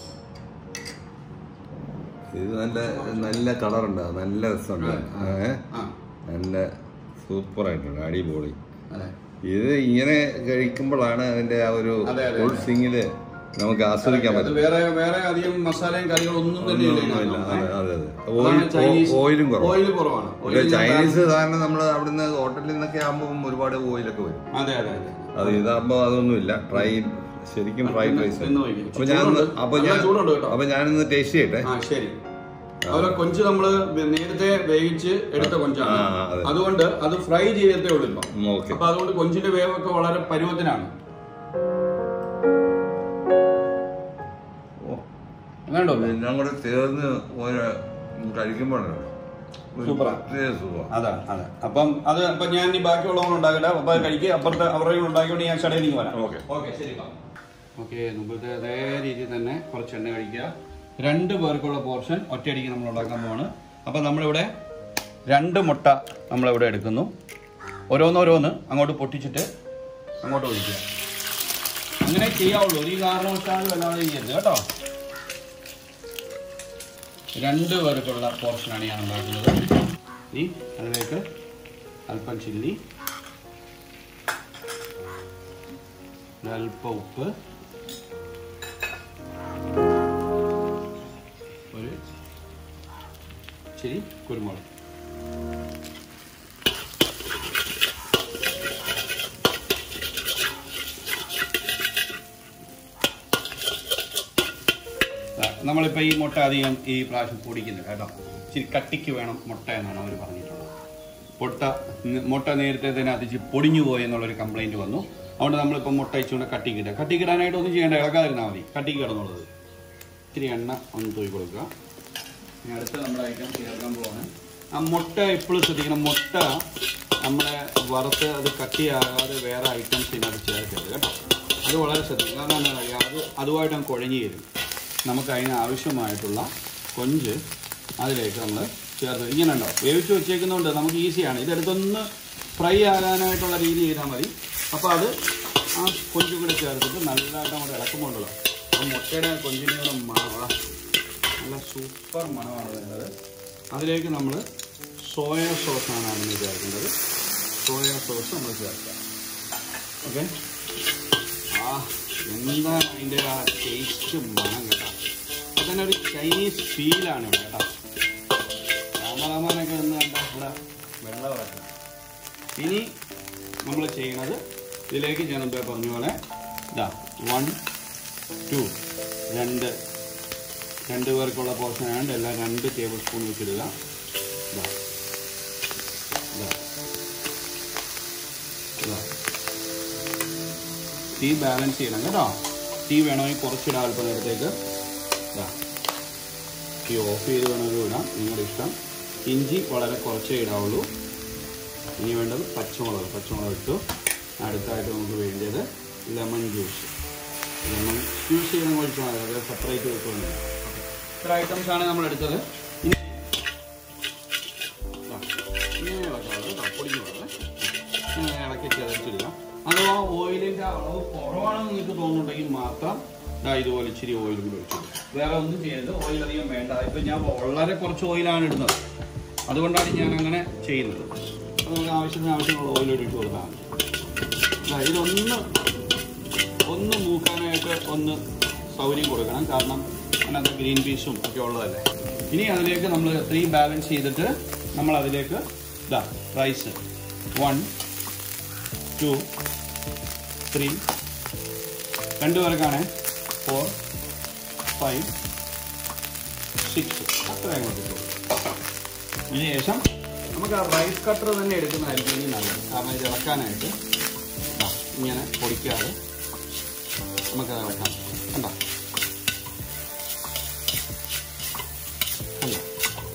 ഇത് നല്ല നല്ല കളറുണ്ട്, നല്ല രസമുണ്ട്, നല്ല സൂപ്പർ ആയിട്ടുണ്ട്, അടിപൊളി. ഇത് ഇങ്ങനെ കഴിക്കുമ്പോഴാണ് അതിന്റെ ആ ഒരു ഫുൾ സിങ്ങില് നമുക്ക് ആസ്വദിക്കാൻ പറ്റും. വേറെ വേറെ അധികം മസാലയും കാര്യങ്ങളും ഒന്നും തന്നെയില്ല. അതെ അതെ, ഓയിലും കുറവാണ്. ചൈനീസ് കാരണം നമ്മൾ അവിടുന്ന് ഹോട്ടലിൽ നിന്നൊക്കെ ആകുമ്പോൾ ഒരുപാട് ഓയിലൊക്കെ വരും. അതെ അതെ അതെ, അത് ഇതാകുമ്പോ അതൊന്നുമില്ല. ഫ്രൈ ശരിക്കും ഫ്രൈഡ് റൈസ്. അപ്പൊ ഞാൻ അപ്പൊ ഞാൻ അപ്പൊ ഞാനിന്ന് ടേസ്റ്റ് ചെയ്യട്ടെ. ശരി. അതുപോലെ കൊഞ്ച് നമ്മള് നേരത്തെ വേവിച്ച് എടുത്ത കൊഞ്ചാണ്, അതുകൊണ്ട് അത് ഫ്രൈ ചെയ്തേ ഉള്ളൂ ഇപ്പൊ. അപ്പൊ അതുകൊണ്ട് കൊഞ്ചിന്റെ വേവൊക്കെ വളരെ പരുവത്തിനാണ്. വേണ്ടോ? എല്ലാം കൂടെ ചേർന്ന് കഴിക്കുമ്പോഴാണ് അതാണ് അതെ. അപ്പം അത് അപ്പൊ ഞാൻ ഈ ബാക്കിയുള്ളവങ്ങൾ ഉണ്ടാക്കട്ടെ. അപ്പൊ കഴിക്കുക. അപ്പുറത്തെ അവരുടെ ഉണ്ടാക്കിയോണ്ട് ഞാൻ ചടയിലേക്ക് വരാം. ഓക്കെ ഓക്കെ ശരി. ഓക്കെ, മുമ്പത്തെ അതേ രീതിയിൽ തന്നെ കുറച്ച് എണ്ണ കഴിക്കുക. രണ്ട് പേർക്കുള്ള പോർഷൻ ഒറ്റയടിക്ക് നമ്മൾ ഉണ്ടാക്കാൻ പോവാണ്. അപ്പം നമ്മളിവിടെ രണ്ട് മുട്ട നമ്മളിവിടെ എടുക്കുന്നു. ഓരോന്നോരോന്ന് അങ്ങോട്ട് പൊട്ടിച്ചിട്ട് അങ്ങോട്ട് ഒഴിക്കുക. അങ്ങനെ ചെയ്യാവുള്ളൂ. ഒരു കാരണവശാലും അല്ലാതെ ചെയ്യരുത് കേട്ടോ. രണ്ട് പേർക്കുള്ള പോർഷനാണ് ഞാൻ ഉണ്ടാക്കുന്നത്. ഇനി അതിലേക്ക് അല്പം ചില്ലി, അല്പം ഉപ്പ്, ഒരു ഇച്ചിരി കുരുമുളക്. നമ്മളിപ്പോൾ ഈ മുട്ട അധികം ഈ പ്രാവശ്യം പൊടിക്കുന്നില്ല കേട്ടോ. ഇച്ചിരി കട്ടിക്ക് വേണം മുട്ട എന്നാണ് അവർ പറഞ്ഞിട്ടുള്ളത്. മുട്ട മുട്ട നേരത്തെ തന്നെ അതിച്ച് പൊടിഞ്ഞു പോയി എന്നുള്ളൊരു കംപ്ലൈൻറ്റ് വന്നു. അതുകൊണ്ട് നമ്മളിപ്പോൾ മുട്ട ഇച്ചുകൊണ്ട് കട്ടിക്കിടുക. കട്ടിക്കിടാനായിട്ട് ഒന്നും ചെയ്യേണ്ട, ഇളക്കാതിരുന്നാൽ മതി. കട്ടിക്ക് കിടന്നുള്ളത് ഇച്ചിരി എണ്ണ ഒന്ന് തൂക്കി കൊടുക്കുക. ഇനി അടുത്ത നമ്മുടെ ഐറ്റം ചേർക്കാൻ പോവാണ്. ആ മുട്ട എപ്പോഴും ശ്രദ്ധിക്കണം. മുട്ട നമ്മളെ വറുത്ത് അത് കട്ടിയാകാതെ വേറെ ഐറ്റംസ് ഇതിനകത്ത് ചേർക്കരുത് കേട്ടോ. അത് വളരെ ശ്രദ്ധിക്കുക. കാരണം എന്താ പറയുക, അത് അതുമായിട്ട് അങ്ങ് കുഴഞ്ഞു തരും. നമുക്ക് അതിന് ആവശ്യമായിട്ടുള്ള കൊഞ്ച് അതിലേക്ക് നമ്മൾ ചേർത്ത് ഇങ്ങനെ ഉണ്ടാവും. വേവിച്ച് വെച്ചേക്കുന്നതുകൊണ്ട് നമുക്ക് ഈസിയാണ്. ഇതെടുത്തൊന്ന് ഫ്രൈ ആകാനായിട്ടുള്ള രീതി ചെയ്താൽ മതി. അപ്പോൾ അത് ആ കൊഞ്ച് കൂടെ ചേർത്തിട്ട് നല്ലതായിട്ട് നമ്മൾ ഇളക്കുമ്പോണ്ടല്ലോ ആ മുട്ടയുടെ കൊഞ്ചിനോട് മണം, നല്ല സൂപ്പർ മണമാണ് വരുന്നത്. അതിലേക്ക് നമ്മൾ സോയ സോസാണ് അതിന് ചേർക്കേണ്ടത്. സോയ സോസ് നമ്മൾ ചേർക്കുക. ഓക്കെ. ആ എന്താ അതിൻ്റെ ആ ടേസ്റ്റ് മണം കേട്ടോ. അതന്നെ ഒരു ചൈനീസ് ഫീലാണ് ഇവിടെ കേട്ടോ. രാമരാമാനൊക്കെ ഒന്ന് കണ്ട ഇവിടെ വെള്ളം ഇറക്കുക. ഇനി നമ്മൾ ചെയ്യുന്നത് ഇതിലേക്ക് ഞാൻ മുമ്പേ പറഞ്ഞ പോലെ ഇതാ വൺ ടു രണ്ട് രണ്ട് പേർക്കുള്ള പോർഷൻ ആയതുകൊണ്ട് എല്ലാം രണ്ട് ടേബിൾ സ്പൂൺ വെച്ചിടുക. ഇതാ ഇതാ ഇതാ തീ ബാലൻസ് ചെയ്യണം കേട്ടോ. തീ വേണമെങ്കിൽ കുറച്ചിടാം അല്പം നേരത്തേക്ക്. ഇതാ തീ ഓഫ് ചെയ്ത് വേണമെങ്കിൽ ഇടാം, നിങ്ങളുടെ ഇഷ്ടം. ഇഞ്ചി വളരെ കുറച്ചേ ഇടാവുള്ളൂ. ഇനി വേണ്ടത് പച്ചമുളക്. പച്ചമുളക് ഇട്ടു. അടുത്തായിട്ട് നമുക്ക് വേണ്ടത് ലെമൺ ജ്യൂസ്. ലെമൺ ജ്യൂസ് ചെയ്യണം കഴിച്ചാൽ മതി, അത് സെപ്പറേറ്റ് വെക്കുന്നുണ്ട്. ഇത്ര ഐറ്റംസാണ് നമ്മൾ എടുത്തത്. ഇനി ഇങ്ങനെ ഇളക്കാവുള്ളൂ കേട്ടോ, പൊടിഞ്ഞു പോലെ ഇങ്ങനെ ഇളക്കി ചേർത്തിടുക. അഥവാ ഓയിലിൻ്റെ അളവ് കുറവാണെന്ന് നിങ്ങൾക്ക് തോന്നുന്നുണ്ടെങ്കിൽ മാത്രം ഇതുപോലെ ഇച്ചിരി ഓയിൽ കൂടി ഒഴിച്ചു. വേറെ ഒന്നും ചെയ്യരുത്. ഓയിൽ അധികം വേണ്ട. ഇപ്പം ഞാൻ വളരെ കുറച്ച് ഓയിലാണ് ഇടുന്നത്, അതുകൊണ്ടാണ് ഞാൻ അങ്ങനെ ചെയ്യുന്നത്. അപ്പോൾ നമുക്ക് ആവശ്യത്തിന് ആവശ്യമുള്ള ഓയിൽ ഒഴിച്ചു കൊടുത്താൽ മതി. ഇതൊന്ന് ഒന്ന് മൂക്കാനായിട്ട് ഒന്ന് സൗകര്യം കൊടുക്കണം, കാരണം അതിനകത്ത് ഗ്രീൻ പീസും ഒക്കെ ഉള്ളതല്ലേ. ഇനി അതിലേക്ക് നമ്മൾ ത്രീ ബാലൻസ് ചെയ്തിട്ട് നമ്മൾ അതിലേക്ക് ഇതാ റൈസ് വൺ ടു ത്രീ രണ്ട് പേർക്കാണ് ഫോർ ഫൈവ് സിക്സ് അത്രയും കൊടുത്തു. ഇതിന് ശേഷം നമുക്ക് ആ റൈസ് കട്ടർ തന്നെ എടുക്കുന്നതായിരിക്കും ഇനി നല്ലത്. കാരണം ഇത് ഇളക്കാനായിട്ട് ഇങ്ങനെ പൊടിക്കാതെ നമുക്കത് ഇളക്കാം. കണ്ടോ കണ്ടോ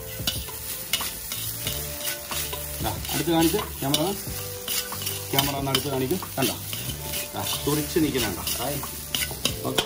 അടുത്ത് കാണിച്ച് ക്യാമറ ക്യാമറ ഒന്ന് അടുത്ത് കാണിക്കും. കണ്ടോ ആ തുറിച്ച് നിൽക്കുന്നുണ്ടോ. ഓക്കെ.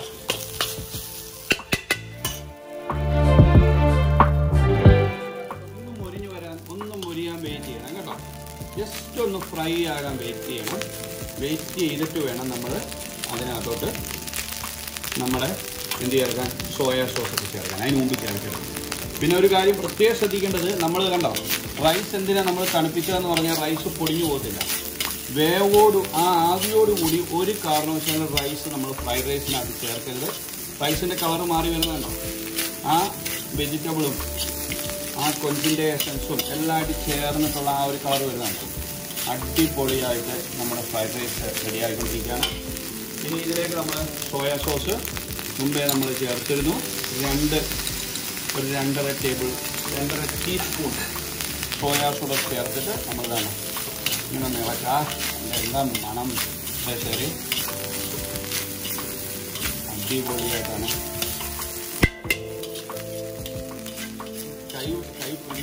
ഒന്ന് മുരിഞ്ഞ് വരാൻ ഒന്ന് മുരിയാൻ വെയിറ്റ് ചെയ്യണം കേട്ടോ. ജസ്റ്റ് ഒന്ന് ഫ്രൈ ആകാൻ വെയിറ്റ് ചെയ്യണം. വെയിറ്റ് ചെയ്തിട്ട് വേണം നമ്മൾ അതിനകത്തോട്ട് നമ്മുടെ എന്ത് ചേർക്കാൻ, സോയ സോസൊക്കെ ചേർക്കാൻ. അതിന് മുമ്പ് ചേർക്കണം. പിന്നെ ഒരു കാര്യം പ്രത്യേകം ശ്രദ്ധിക്കേണ്ടത്, നമ്മൾ കണ്ടോ റൈസ് എന്തിനാണ് നമ്മൾ തണുപ്പിച്ചതെന്ന് പറഞ്ഞാൽ റൈസ് പൊടിഞ്ഞു പോകത്തില്ല. വേവോട് ആ ആവിയോടുകൂടി ഒരു കാരണവശാലും റൈസ് നമ്മൾ ഫ്രൈഡ് റൈസിനകത്ത് ചേർക്കരുത്. റൈസിൻ്റെ കളറ് മാറി വരുന്നുണ്ടോ, ആ വെജിറ്റബിളും ആ കൊഞ്ചിൻ്റെ എസൻസും എല്ലാമായിട്ട് ചേർന്നിട്ടുള്ള ആ ഒരു കളർ വരുന്നുണ്ട്. അടിപൊളിയായിട്ട് നമ്മുടെ ഫ്രൈഡ് റൈസ് റെഡി ആയിക്കൊണ്ടിരിക്കുകയാണ്. ഇനി ഇതിലേക്ക് നമ്മൾ സോയ സോസ് മുമ്പേ നമ്മൾ ചേർത്തിരുന്നു. രണ്ട് ഒരു രണ്ടര ടേബിൾ രണ്ടര ടീസ്പൂൺ സോയ സോസ് ചേർത്തിട്ട് നമ്മൾ ഇതാണ് ഇങ്ങനെ നിളക്കാം. എല്ലാം മണം ശരി അടിപൊളിയായിട്ടാണ്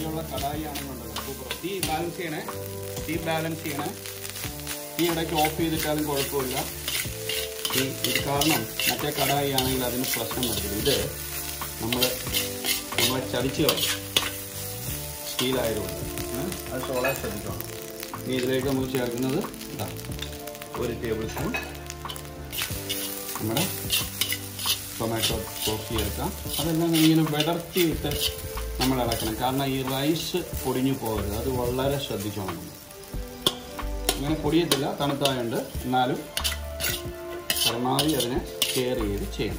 ആരോഗ്യമുള്ള കടായി ആണെന്നുണ്ടല്ലോ സൂപ്പർ. തീ ബാലൻസ് ചെയ്യണേ, തീ ബാലൻസ് ചെയ്യണേ. തീ ഇടയ്ക്ക് ഓഫ് ചെയ്തിട്ടാലും കുഴപ്പമില്ല. ഈ ഇത് കാരണം മറ്റേ കടായി ആണെങ്കിൽ അതിന് പ്രശ്നം വരത്തില്ല. ഇത് നമ്മൾ നമ്മൾ ചതിച്ച് കളയും സ്റ്റീലായതുകൊണ്ട്. അത് വളരെ ശ്രദ്ധിക്കണം. ഇനി ഇതിലേക്ക് നമുക്ക് ചേർക്കുന്നത് ഇതാ ഒരു ടേബിൾ സ്പൂൺ നമ്മുടെ ടൊമാറ്റോ സോസ് ചേർക്കാം. അതെല്ലാം ഇങ്ങനെ വിടർത്തിയിട്ട് നമ്മൾ ഇളക്കണം. കാരണം ഈ റൈസ് പൊടിഞ്ഞു പോകരുത്, അത് വളരെ ശ്രദ്ധിച്ചോണം. ഇങ്ങനെ പൊടിയത്തില്ല, തണുത്തായുണ്ട്. എന്നാലും പരമാവധി അതിനെ കെയർ ചെയ്ത് ചെയ്യണം.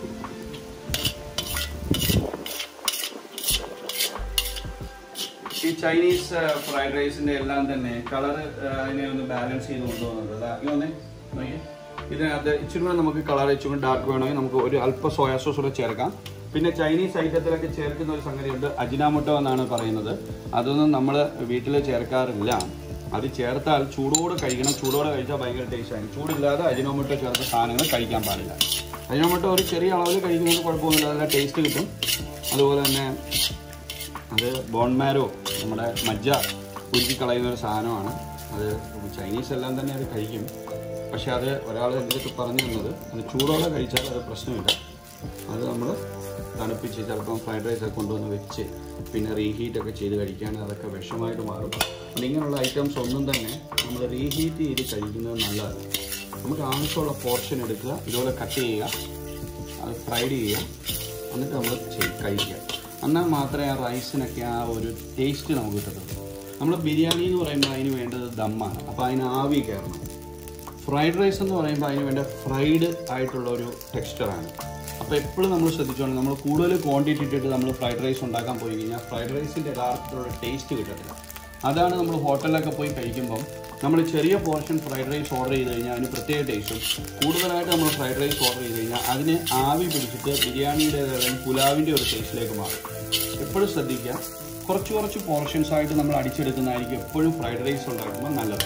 ഈ ചൈനീസ് ഫ്രൈഡ് റൈസിൻ്റെ എല്ലാം തന്നെ കളറ് അതിനെ ഒന്ന് ബാലൻസ് ചെയ്ത് കൊണ്ടുപോകുന്നത്. ഇതൊന്നേ നോക്കിയേ, ഇതിനകത്ത് ഇച്ചിരി കൂടെ നമുക്ക് കളർ ഇച്ചിരി കൂടെ ഡാർക്ക് വേണമെങ്കിൽ നമുക്ക് ഒരു അല്പം സോയാ സോസ് കൂടെ ചേർക്കാം. പിന്നെ ചൈനീസ് ഐറ്റത്തിലൊക്കെ ചേർക്കുന്ന ഒരു സംഗതിയുണ്ട്, അജിനാമോട്ടോ എന്നാണ് പറയുന്നത്. അതൊന്നും നമ്മൾ വീട്ടിൽ ചേർക്കാറില്ല. അത് ചേർത്താൽ ചൂടോടെ കഴിക്കണം. ചൂടോടെ കഴിച്ചാൽ ഭയങ്കര ടേസ്റ്റാണ്. ചൂടില്ലാതെ അജിനോമോട്ടോ ചേർത്ത സാധനങ്ങൾ കഴിക്കാൻ പാടില്ല. അജിനോമോട്ടോ ഒരു ചെറിയ അളവിൽ കഴിക്കുന്നത് കുഴപ്പമൊന്നുമില്ല, നല്ല ടേസ്റ്റ് കിട്ടും. അതുപോലെ തന്നെ അത് ബോൺമാരോ നമ്മുടെ മജ്ജ ഉരുക്കി കളയുന്ന ഒരു സാധനമാണ്. അത് ചൈനീസ് എല്ലാം തന്നെ അത് കഴിക്കും. പക്ഷെ അത് ഒരാൾ എൻ്റെ അടുത്ത് പറഞ്ഞു തന്നത് അത് ചൂടോടെ കഴിച്ചാൽ അത് പ്രശ്നമില്ല. അത് നമ്മൾ തണുപ്പിച്ച് ചിലപ്പം ഫ്രൈഡ് റൈസൊക്കെ കൊണ്ടുവന്ന് വെച്ച് പിന്നെ റീഹീറ്റൊക്കെ ചെയ്ത് കഴിക്കാൻ അതൊക്കെ വിഷമായിട്ട് മാറും. അപ്പം ഇങ്ങനെയുള്ള ഐറ്റംസ് ഒന്നും തന്നെ നമ്മൾ റീഹീറ്റ് ചെയ്ത് കഴിക്കുന്നത് നല്ലതാണ്. നമുക്ക് ആവശ്യമുള്ള പോർഷൻ എടുക്കുക, ഇതുപോലെ കട്ട് ചെയ്യുക, അത് ഫ്രൈഡ് ചെയ്യുക, എന്നിട്ട് നമ്മൾ കഴിക്കുക. എന്നാൽ മാത്രമേ ആ റൈസിനൊക്കെ ആ ഒരു ടേസ്റ്റ് നമുക്ക് കിട്ടത്തുള്ളൂ. നമ്മൾ ബിരിയാണി എന്ന് പറയുമ്പോൾ അതിന് വേണ്ടത് ദമ്മാണ്. അപ്പോൾ അതിന് ആവി കയറണം. ഫ്രൈഡ് റൈസ് എന്ന് പറയുമ്പോൾ അതിന് വേണ്ട ഫ്രൈഡ് ആയിട്ടുള്ള ഒരു ടെക്സ്ചറാണ്. അപ്പോൾ എപ്പോഴും നമ്മൾ ശ്രദ്ധിച്ചോളൂ, നമ്മൾ കൂടുതൽ ക്വാണ്ടിറ്റി ഇട്ടിട്ട് നമ്മൾ ഫ്രൈഡ് റൈസ് ഉണ്ടാക്കാൻ പോയി കഴിഞ്ഞാൽ ഫ്രൈഡ് റൈസിൻ്റെ യഥാർത്ഥത്തിലുള്ള ടേസ്റ്റ് കിട്ടത്തില്ല. അതാണ് നമ്മൾ ഹോട്ടലിലൊക്കെ പോയി കഴിക്കുമ്പം നമ്മൾ ചെറിയ പോർഷൻ ഫ്രൈഡ് റൈസ് ഓർഡർ ചെയ്ത് കഴിഞ്ഞാൽ അതിന് പ്രത്യേക ടേസ്റ്റും, കൂടുതലായിട്ട് നമ്മൾ ഫ്രൈഡ് റൈസ് ഓർഡർ ചെയ്ത് കഴിഞ്ഞാൽ അതിന് ആവി പിടിച്ചിട്ട് ബിരിയാണിയുടെ അല്ലെങ്കിൽ പുലാവിൻ്റെ ഒരു ടേസ്റ്റിലേക്ക് മാറും. എപ്പോഴും ശ്രദ്ധിക്കുക, കുറച്ച് കുറച്ച് പോർഷൻസ് ആയിട്ട് നമ്മൾ അടിച്ചെടുക്കുന്നതായിരിക്കും എപ്പോഴും ഫ്രൈഡ് റൈസ് ഉണ്ടാക്കുമ്പോൾ നല്ലത്.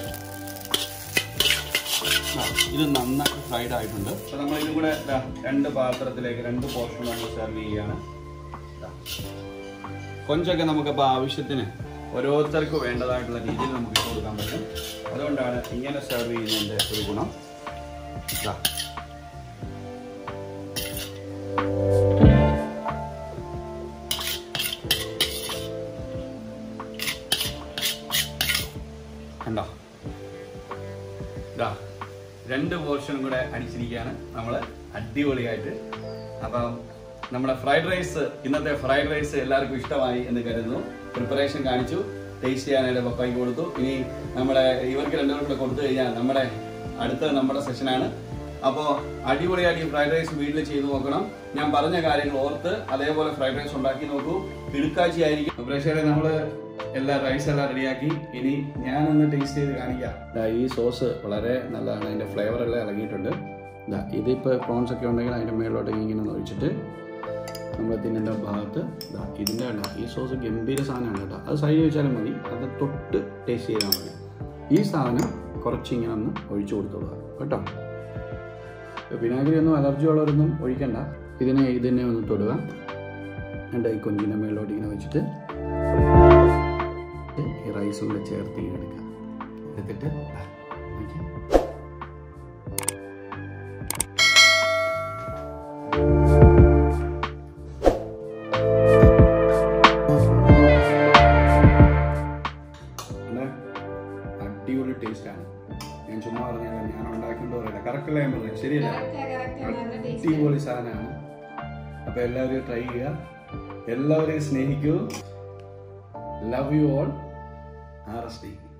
ഇത് നന്നായിട്ട് ഫ്രൈഡ് ആയിട്ടുണ്ട്. അപ്പോൾ നമ്മൾ ഇതും കൂടെ രണ്ട് പാത്രത്തിലേക്ക് രണ്ട് പോർഷൻ നമ്മൾ സെർവ് ചെയ്യുകയാണ്. കൊഞ്ചൊക്കെ നമുക്കപ്പോൾ ആവശ്യത്തിന് ഓരോരുത്തർക്ക് വേണ്ടതായിട്ടുള്ള രീതിയിൽ നമുക്ക് ഇട്ട് കൊടുക്കാൻ പറ്റും. അതുകൊണ്ടാണ് ഇങ്ങനെ സെർവ് ചെയ്യുന്നതിൻ്റെ ഒരു ഗുണം. കണ്ടോ, ഇതാ രണ്ട് പോർഷനും കൂടെ അടിച്ചിരിക്കുകയാണ് നമ്മൾ അടിപൊളിയായിട്ട്. അപ്പം നമ്മുടെ ഫ്രൈഡ് റൈസ്, ഇന്നത്തെ ഫ്രൈഡ് റൈസ് എല്ലാവർക്കും ഇഷ്ടമായി എന്ന് കരുതുന്നു. പ്രിപ്പറേഷൻ കാണിച്ചു, ടേസ്റ്റ് ചെയ്യാനായിട്ട് പപ്പായ്ക്ക് കൊടുത്തു. ഇനി നമ്മുടെ ഇവർക്ക് രണ്ടുപേരും കൂടെ കൊടുത്തു കഴിഞ്ഞാൽ നമ്മുടെ അടുത്ത നമ്മുടെ സെഷനാണ്. അപ്പോൾ അടിപൊളിയായിട്ട് ഈ ഫ്രൈഡ് റൈസ് വീട്ടിൽ ചെയ്ത് നോക്കണം. ഞാൻ പറഞ്ഞ കാര്യങ്ങൾ ഓർത്ത് അതേപോലെ ഫ്രൈഡ് റൈസ് ഉണ്ടാക്കി നോക്കൂ. പിടുക്കാച്ചി ആയിരിക്കും. പ്രേക്ഷകരെ, നമ്മൾ എല്ലാ റൈസ് എല്ലാം റെഡിയാക്കി. ഇനി ഞാനൊന്ന് ടേസ്റ്റ് ചെയ്ത് കാണിക്കാം. ഈ സോസ് വളരെ നല്ലതാണ്, അതിൻ്റെ ഫ്ലേവർ എല്ലാം ഇറങ്ങിയിട്ടുണ്ട്. ഇതാ ഇതിപ്പോൾ പ്രോൺസ് ഒക്കെ ഉണ്ടെങ്കിൽ അതിൻ്റെ മേളിലോട്ട് ഇങ്ങനെ ഒഴിച്ചിട്ട് നമ്മൾ തിന്നേണ്ട ഭാഗത്ത് ഇതാ ഇതിൻ്റെ വേണ്ട ഈ സോസ് ഗംഭീര സാധനമാണ് കേട്ടോ. അത് സൈഡ് വെച്ചാലും മതി, അത് തൊട്ട് ടേസ്റ്റ് ചെയ്താൽ മതി. ഈ സാധനം കുറച്ചിങ്ങനെ ഒന്ന് ഒഴിച്ചു കൊടുത്തോളുക കേട്ടോ. വിനാഗിരി ഒന്നും അലർജി ഉള്ളവരൊന്നും ഒഴിക്കണ്ട. ഇതിനെ ഇതിനെ ഒന്ന് തൊടുക. എൻ്റെ ഈ കൊഞ്ചിൻ്റെ മേളിലോട്ട് ഇങ്ങനെ വെച്ചിട്ട് ഈ റൈസും കൂടെ ചേർത്ത് ഇങ്ങനെ എടുക്കുക. എടുത്തിട്ട് അടിപൊളി ടേസ്റ്റാണ്. ഞാൻ ചുമ്മാ പറഞ്ഞാൽ ഞാൻ ഉണ്ടാക്കേണ്ട പറയില്ല, കറക്റ്റല്ല ഞാൻ പറഞ്ഞത്, ശരിയല്ല? അടിപൊളി സാധനമാണ്. അപ്പോൾ എല്ലാവരും ട്രൈ ചെയ്യുക, എല്ലാവരെയും സ്നേഹിക്കൂ. Love you all. R S D.